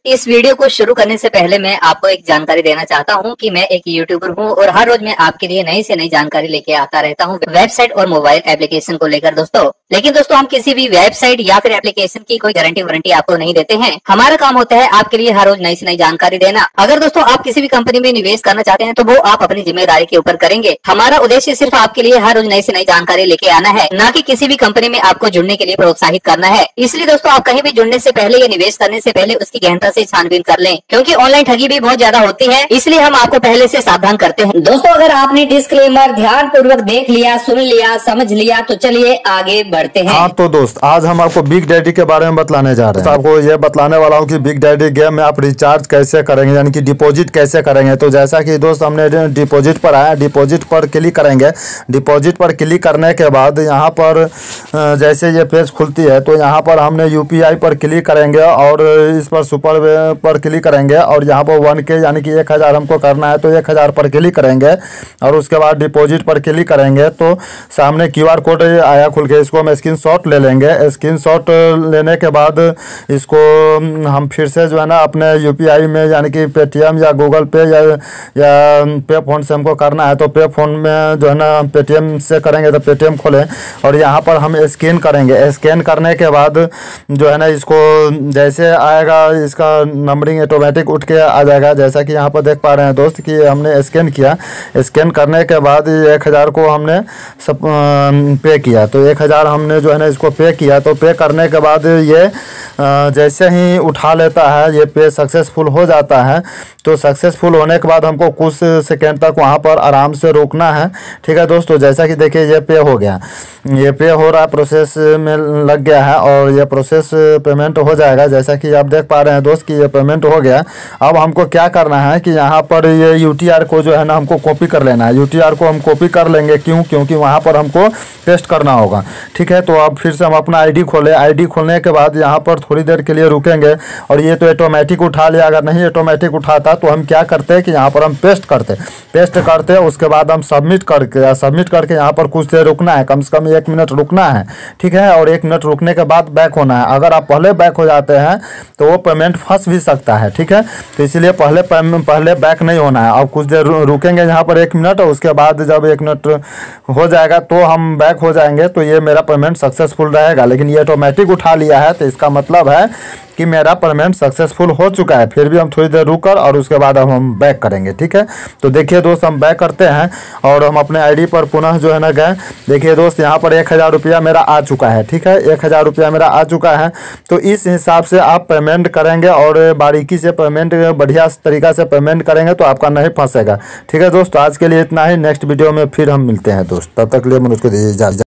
इस वीडियो को शुरू करने से पहले मैं आपको एक जानकारी देना चाहता हूं कि मैं एक यूट्यूबर हूं और हर रोज मैं आपके लिए नई से नई जानकारी लेके आता रहता हूं वेबसाइट और मोबाइल एप्लीकेशन को लेकर दोस्तों। लेकिन दोस्तों हम किसी भी वेबसाइट या फिर एप्लीकेशन की कोई गारंटी वारंटी आपको नहीं देते हैं। हमारा काम होता है आपके लिए हर रोज नई से नई जानकारी देना। अगर दोस्तों आप किसी भी कंपनी में निवेश करना चाहते हैं तो वो आप अपनी जिम्मेदारी के ऊपर करेंगे। हमारा उद्देश्य सिर्फ आपके लिए हर रोज नई से नई जानकारी लेके आना है, न कि किसी भी कंपनी में आपको जुड़ने के लिए प्रोत्साहित करना है। इसलिए दोस्तों आप कहीं भी जुड़ने से पहले या निवेश करने से पहले उसकी गहनता से छानबीन कर लें, क्योंकि ऑनलाइन ठगी भी बहुत ज्यादा होती है। इसलिए हम आपको पहले से सावधान करते हैं। दोस्तों अगर आपने डिस्क्लेमर ध्यान पूर्वक देख लिया, सुन लिया, समझ लिया तो चलिए आगे बढ़ते हैं। हाँ तो दोस्त आज हम आपको बिग डैडी के बारे में बतलाने जा रहे हैं। तो आपको ये बतलाने वाला हूँ कि बिग डैडी गेम में आप रिचार्ज कैसे करेंगे, यानी कि डिपॉजिट कैसे करेंगे। तो जैसा कि दोस्त हमने डिपॉजिट पर आया, डिपॉजिट पर क्लिक करेंगे। डिपॉजिट पर क्लिक करने के बाद यहाँ पर जैसे ये पेज खुलती है तो यहाँ पर हमने यूपीआई पर क्लिक करेंगे और इस पर सुपर पर क्लिक करेंगे और यहाँ पर 1K यानी कि 1000 हमको करना है तो 1000 पर क्लिक करेंगे और उसके बाद डिपॉजिट पर क्लिक करेंगे तो सामने QR कोड आया खुल के, इसको हम स्क्रीनशॉट ले लेंगे। स्क्रीनशॉट लेने के बाद इसको हम फिर से जो है ना अपने यूपीआई में यानी कि पेटीएम या गूगल पे या पे फोन से हमको करना है तो पे फोन में जो है ना पेटीएम से करेंगे तो पेटीएम खोलें और यहाँ पर हम स्कैन करेंगे। स्कैन करने के बाद जो है ना इसको जैसे आएगा इसका नंबरिंग ऑटोमेटिक उठ के आ जाएगा। जैसा कि यहाँ पर देख पा रहे हैं दोस्त कि हमने स्कैन किया। स्कैन करने के बाद 1000 को हमने सब पे किया तो 1000 हमने जो है ना इसको पे किया। तो पे करने के बाद ये जैसे ही उठा लेता है ये पे सक्सेसफुल हो जाता है। तो सक्सेसफुल होने के बाद हमको कुछ सेकेंड तक वहाँ पर आराम से रोकना है। ठीक है दोस्तों, जैसा कि देखिए ये पे हो गया, ये पे हो रहा है, प्रोसेस में लग गया है और ये प्रोसेस पेमेंट हो जाएगा। जैसा कि आप देख पा रहे हैं दोस्त कि ये पेमेंट हो गया। अब हमको क्या करना है कि यहाँ पर ये UTR को जो है ना हमको कॉपी कर लेना है। UTR को हम कॉपी कर लेंगे, क्योंकि वहाँ पर हमको पेस्ट करना होगा। ठीक है, तो अब फिर से हम अपना ID खोलें। ID खोलने के बाद यहाँ पर थोड़ी देर के लिए रुकेंगे और ये तो ऑटोमेटिक उठा लिया। अगर नहीं ऑटोमेटिक उठाता तो हम क्या करते हैं कि यहाँ पर हम पेस्ट करते उसके बाद हम सबमिट करके यहाँ पर कुछ देर रुकना है, कम से कम 1 मिनट रुकना है। ठीक है, और 1 मिनट रुकने के बाद बैक होना है। अगर आप पहले बैक हो जाते हैं तो वो पेमेंट फंस भी सकता है। ठीक है, तो इसलिए पहले बैक नहीं होना है। अब कुछ देर रुकेंगे यहाँ पर 1 मिनट और उसके बाद जब 1 मिनट हो जाएगा तो हम बैक हो जाएंगे तो ये मेरा पेमेंट सक्सेसफुल रहेगा। लेकिन ये ऑटोमेटिक उठा लिया है तो इसका मतलब है कि मेरा पेमेंट सक्सेसफुल हो चुका है। फिर भी हम थोड़ी देर रुककर और उसके बाद हम बैक करेंगे। ठीक है, तो देखिए दोस्त हम बैक करते हैं और हम अपने ID पर पुनः जो है ना गए। देखिए दोस्त यहाँ पर 1000 रुपया मेरा आ चुका है। ठीक है, 1000 रुपया मेरा आ चुका है। तो इस हिसाब से आप पेमेंट करेंगे और बारीकी से पेमेंट, बढ़िया तरीका से पेमेंट करेंगे तो आपका नहीं फंसेगा। ठीक है दोस्त, आज के लिए इतना ही। नेक्स्ट वीडियो में फिर हम मिलते हैं दोस्त, तब तक के लिए मनुष्य को दीजिए इजाजत।